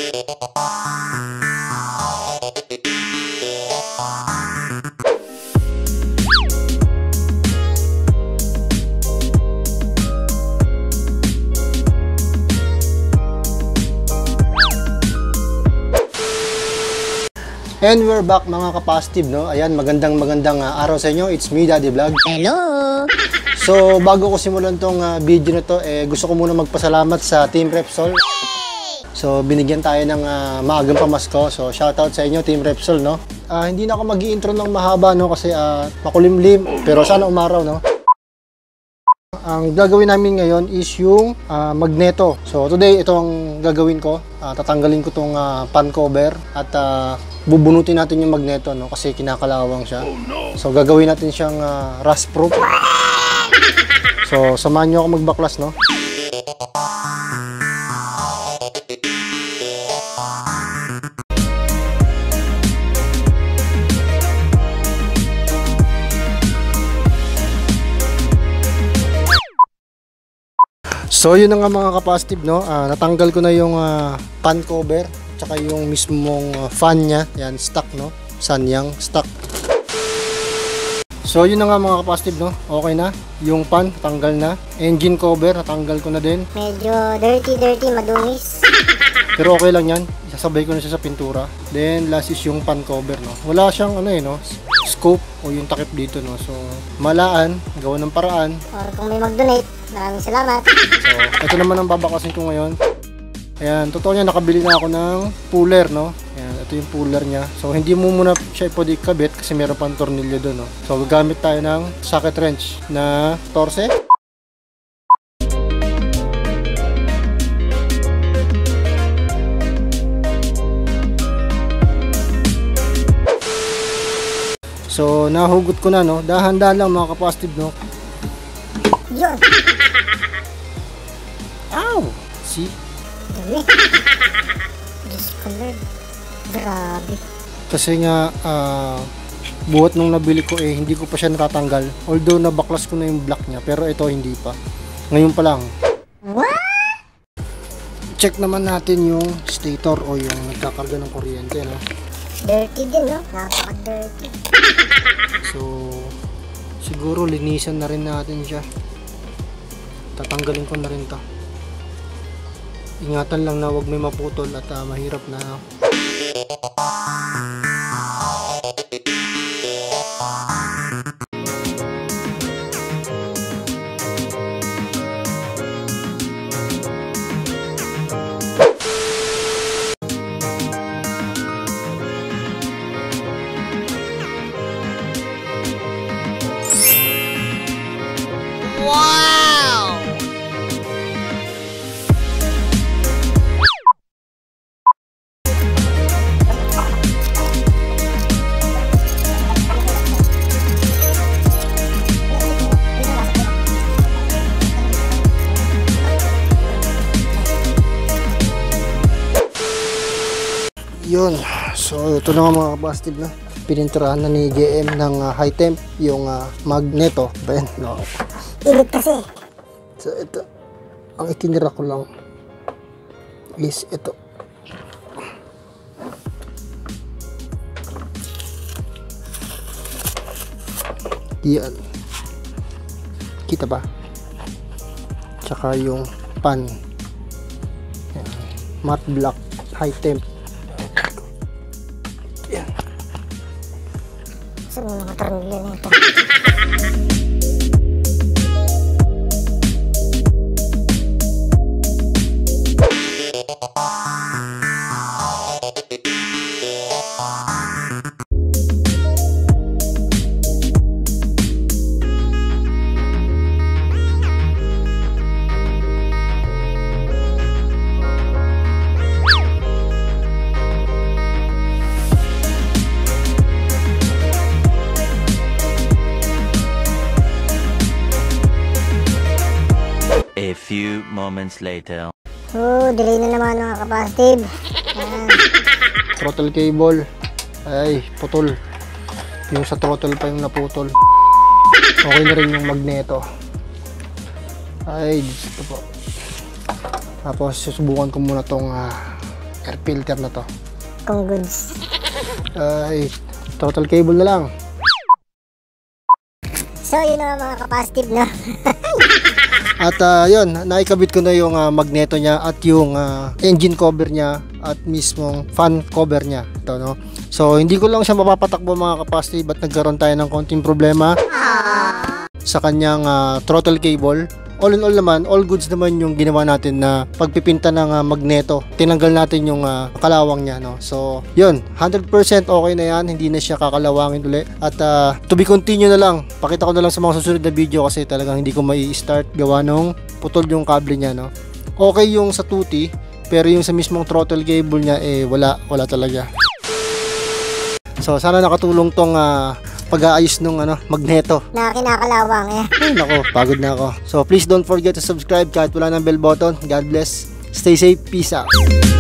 And we're back mga ka-positive, no? Ayan, magandang araw sa inyo. It's me, Daddy Vlog. Hello! So, bago ko simulan tong video na to, gusto ko muna magpasalamat sa Team Repsol. So, binigyan tayo ng maagang pamasko. So, shoutout sa inyo, Team Repsol, no? Hindi na ako mag-i-intro ng mahaba, no? Kasi makulimlim. Pero sana umaraw, no? Ang gagawin namin ngayon is yung magneto. So, today, ito ang gagawin ko. Tatanggalin ko tong pan cover at bubunutin natin yung magneto, no? Kasi kinakalawang siya. So, gagawin natin siyang rust proof. So, samahan nyo ako magbaklas, no? So, yun na nga mga ka-positive, no? Natanggal ko na yung pan cover tsaka yung mismong fan niya. Yan, stock, no? Sanyang stock. So, yun na nga mga ka-positive, no? Okay na. Yung pan, natanggal na. Engine cover, natanggal ko na din. Medyo dirty, madungis. Pero okay lang yan. Isasabay ko na siya sa pintura. Then, last is yung pan cover, no? Wala siyang, no? Scope o yung takip dito, no? So, malaan, gawa ng paraan. Or kung may mag-donate, maraming salamat. So, ito naman ang babakasin ko ngayon. Ayan, totoo niya, nakabili na ako ng puller, no? Ayan, ito yung puller niya. So, hindi mo muna siya pwede ikabit kasi meron pang tornilyo doon, no? So, gagamit tayo ng socket wrench na torse. So, nahugot ko na, no? Dahan-dahan lang mga ka-positive, no? Yun! Ow! See? Dami. Discolored. Grabe. Kasi nga, buhat nung nabili ko hindi ko pa siya natatanggal. Although nabaklas ko na yung block niya, pero ito hindi pa. Ngayon pa lang. What? Check naman natin yung stator o yung nagkakarga ng kuryente, no? Dirty din, no? Napaka-dirty. So, siguro linisan na rin natin siya. Tatanggalin ko na rin to. Ingatan lang na wag may maputol at mahirap na. Wow! Yun. So, ito na nga mga ka-positive na. Pininturahan na ni GM ng high temp yung magneto. Ba yan? No. Init kasi. So, ito. Ang itinira ko lang is ito. Yan. Kita ba? Tsaka yung pan. Yan. Matte black high temp. Yan. Saan mga tornilyo na ito? A few moments later. Oh, delay na naman mga ka-positive. Throttle cable ay putol. Yung sa throttle pa yung naputol. Okay na rin yung magneto. Ay, dito po. Tapos susubukan ko muna tong air filter na to. Kung goods. Ay, total cable na lang. So, yun na mga kapasitive, no? At yun, naikabit ko na yung magneto niya at yung engine cover niya at mismong fan cover niya. Ito, no? So, hindi ko lang siya mapapatakbo mga kapasitive at nagkaroon tayo ng konting problema sa kanyang throttle cable. All in all naman, all goods naman yung ginawa natin na pagpipinta ng magneto. Tinanggal natin yung kalawang niya, no? So, yun, 100% okay na yan. Hindi na siya kakalawangin ulit. At to be continue na lang. Pakita ko na lang sa mga susunod na video kasi talagang hindi ko mai-start gawa nung putol yung kable niya, no? Okay yung sa tuti, pero yung sa mismong throttle cable niya, wala talaga. So, sana nakatulong tong pag-aayos nung magneto. Na kinakalawang, eh. Ay, nako, pagod na ako. So, please don't forget to subscribe kahit wala ng bell button. God bless. Stay safe. Peace out.